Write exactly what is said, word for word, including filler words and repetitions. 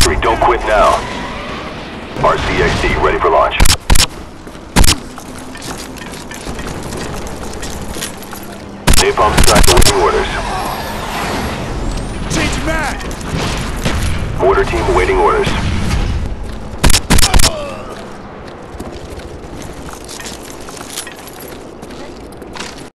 entry. Don't quit now. R C X D ready for launch. Napalm strike awaiting orders. Change mag! Mortar team awaiting orders.